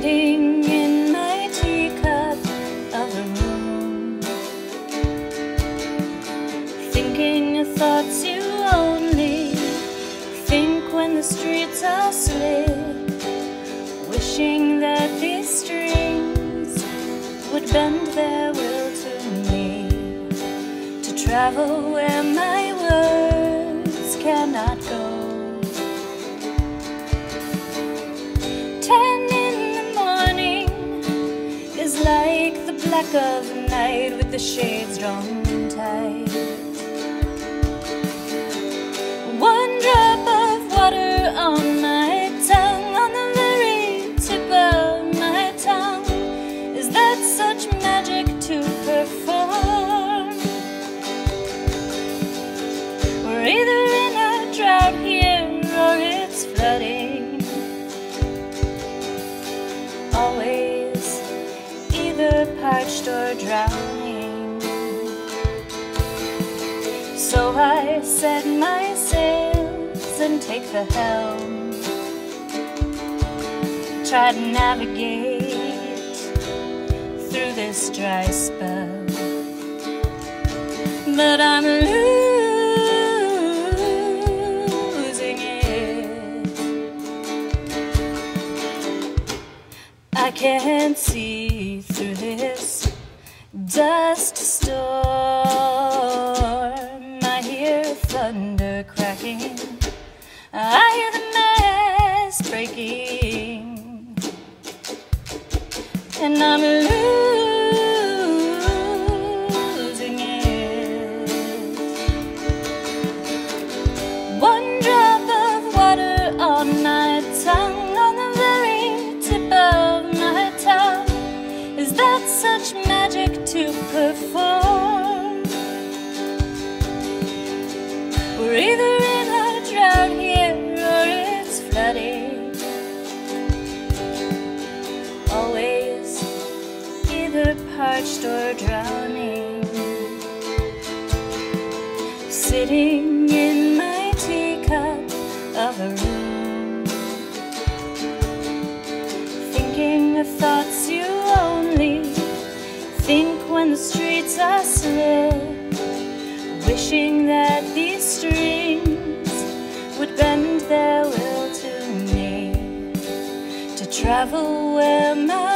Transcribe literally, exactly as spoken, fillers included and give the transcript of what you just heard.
sitting in my teacup of a room, thinking of thoughts you only think when the streets are slit, wishing that these strings would bend their will to me, to travel where my words cannot go. Ten in the morning is like the black of night with the shades drawn tight. One drop of water on my tongue, on the very tip of my tongue. Is that such magic to perform? We're either in a drought here or it's flooding. Always either parched or drowning. So I set my sails and take the helm, try to navigate through this dry spell, but I'm losing it. I can't see through this dust storm. I hear thunder cracking, I hear the mast breaking, and I'm losing it. One drop of water on my tongue, on the very tip of my tongue. Is that such magic to perform? We're either in a drought here or it's flooding. Always either parched or drowning. Sitting in my teacup of a room, thinking of thoughts you only think when the streets are slit, wishing that these strings would bend their will to me, to travel where my